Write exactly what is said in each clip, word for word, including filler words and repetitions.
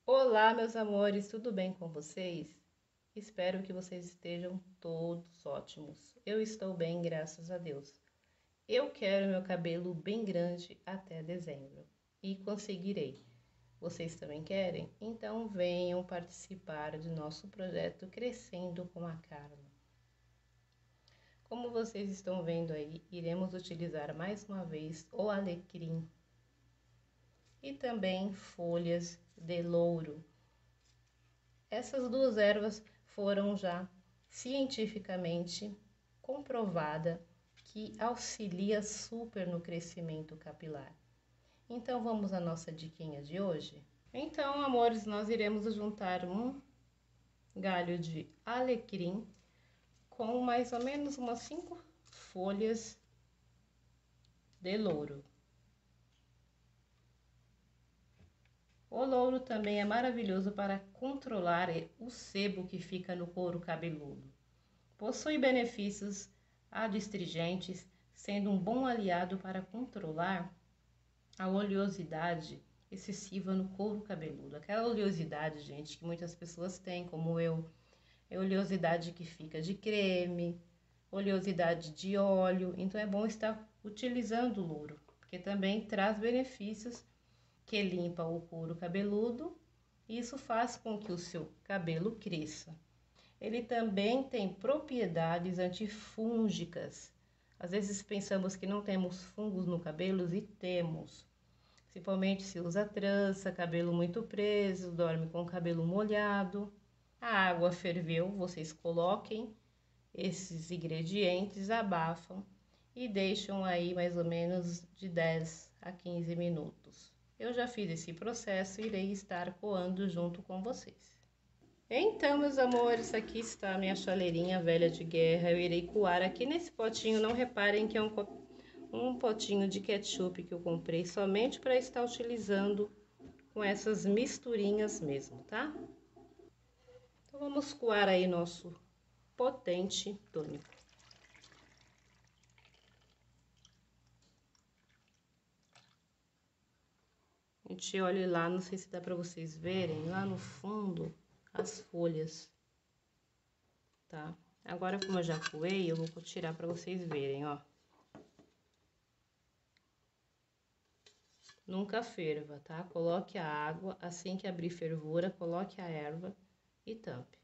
Olá, meus amores, tudo bem com vocês? Espero que vocês estejam todos ótimos. Eu estou bem, graças a Deus. Eu quero meu cabelo bem grande até dezembro e conseguirei. Vocês também querem? Então venham participar de nosso projeto Crescendo com a Carla. Como vocês estão vendo aí, iremos utilizar mais uma vez o alecrim e também folhas de louro. Essas duas ervas foram já cientificamente comprovada que auxilia super no crescimento capilar. Então vamos à nossa diquinha de hoje? Então, amores, nós iremos juntar um galho de alecrim com mais ou menos umas cinco folhas de louro. O louro também é maravilhoso para controlar o sebo que fica no couro cabeludo. Possui benefícios adstringentes, sendo um bom aliado para controlar a oleosidade excessiva no couro cabeludo. Aquela oleosidade, gente, que muitas pessoas têm, como eu, é oleosidade que fica de creme, oleosidade de óleo. Então é bom estar utilizando o louro, porque também traz benefícios que limpa o couro cabeludo e isso faz com que o seu cabelo cresça. Ele também tem propriedades antifúngicas. Às vezes pensamos que não temos fungos no cabelo e temos. Principalmente se usa trança, cabelo muito preso, dorme com o cabelo molhado. A água ferveu, vocês coloquem esses ingredientes, abafam e deixam aí mais ou menos de dez a quinze minutos. Eu já fiz esse processo e irei estar coando junto com vocês. Então, meus amores, aqui está a minha chaleirinha velha de guerra. Eu irei coar aqui nesse potinho. Não reparem que é um, um potinho de ketchup que eu comprei somente para estar utilizando com essas misturinhas mesmo, tá? Então, vamos coar aí nosso potente tônico. Gente, olha lá, não sei se dá para vocês verem, lá no fundo, as folhas, tá? Agora, como eu já coei, eu vou tirar para vocês verem, ó. Nunca ferva, tá? Coloque a água, assim que abrir fervura, coloque a erva e tampe.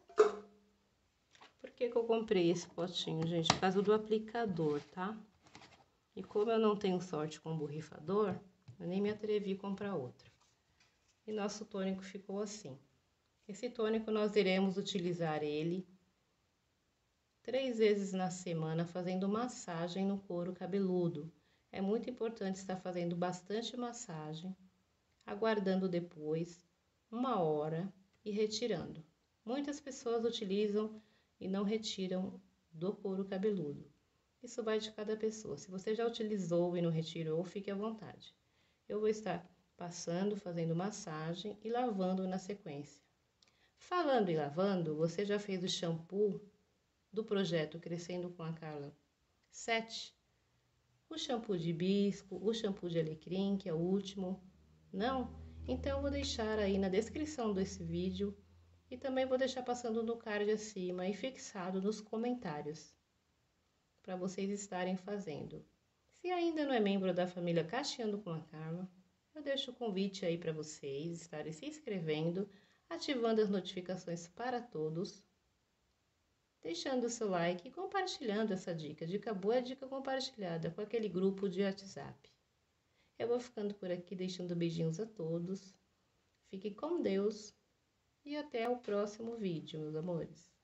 Por que que eu comprei esse potinho, gente? Por causa do aplicador, tá? E como eu não tenho sorte com borrifador, eu nem me atrevi a comprar outro. E nosso tônico ficou assim. Esse tônico nós iremos utilizar ele três vezes na semana, fazendo massagem no couro cabeludo. É muito importante estar fazendo bastante massagem, aguardando depois uma hora e retirando. Muitas pessoas utilizam e não retiram do couro cabeludo. Isso vai de cada pessoa. Se você já utilizou e não retirou, fique à vontade. Eu vou estar passando, fazendo massagem e lavando na sequência. Falando e lavando, você já fez o shampoo do projeto Crescendo com a Carla sete? O shampoo de hibisco, o shampoo de alecrim, que é o último? Não? Então, eu vou deixar aí na descrição desse vídeo e também vou deixar passando no card acima e fixado nos comentários para vocês estarem fazendo. Se ainda não é membro da família Cacheando com a Carla, eu deixo o convite aí para vocês estarem se inscrevendo, ativando as notificações para todos, deixando o seu like e compartilhando essa dica. Dica boa é dica compartilhada com aquele grupo de WhatsApp. Eu vou ficando por aqui, deixando beijinhos a todos. Fique com Deus e até o próximo vídeo, meus amores.